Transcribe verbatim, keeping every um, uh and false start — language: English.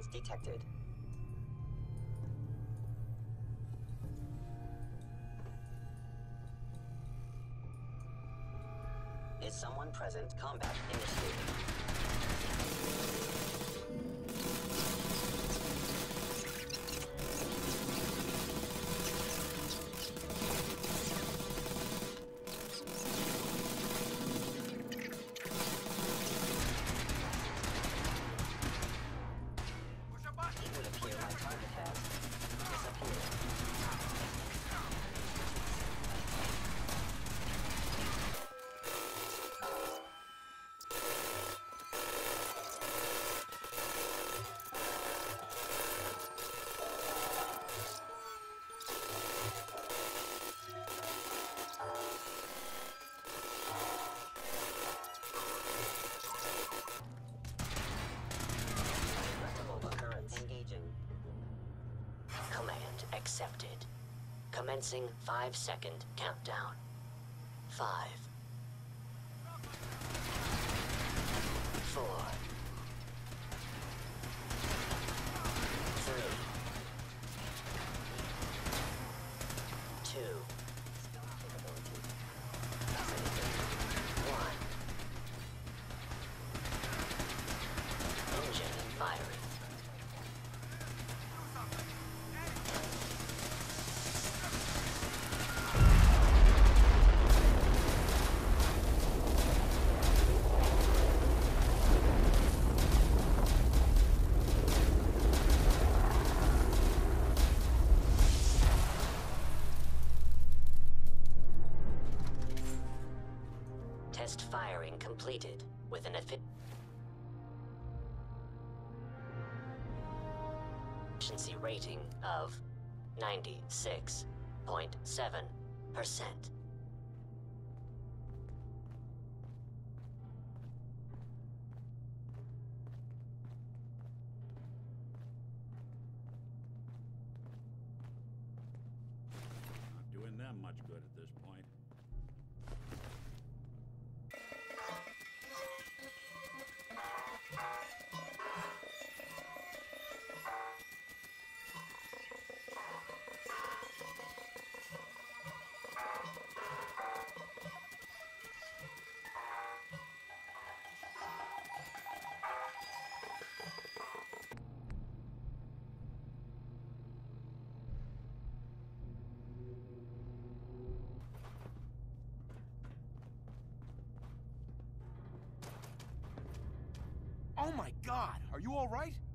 signs detected. Is someone present? Combat initiated. It would appear my target has disappeared. Engaging. Command accepted. Commencing five second countdown. Five. Four. Three. Two. One. Engine firing. Test firing completed with an efficiency rating of ninety-six point seven percent. Not doing them much good at this point. Oh my God! Are you all right?